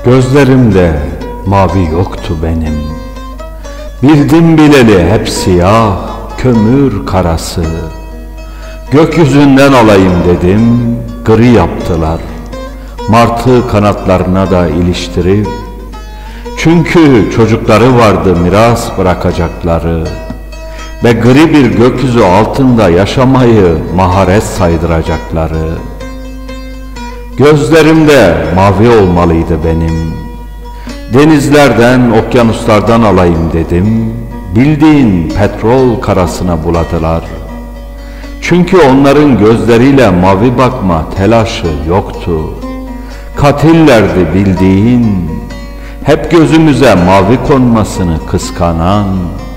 Gözlerimde mavi yoktu benim. Bildim bileli hep siyah, kömür karası. Gökyüzünden alayım dedim, gri yaptılar. Martı kanatlarına da iliştirip. Çünkü çocukları vardı miras bırakacakları. Ve gri bir gökyüzü altında yaşamayı maharet saydıracakları. Gözlerimde mavi olmalıydı benim. Denizlerden, okyanuslardan alayım dedim. Bildiğin petrol karasına buladılar. Çünkü onların gözleriyle mavi bakma telaşı yoktu. Katillerdi bildiğin, hep gözümüze mavi konmasını kıskanan.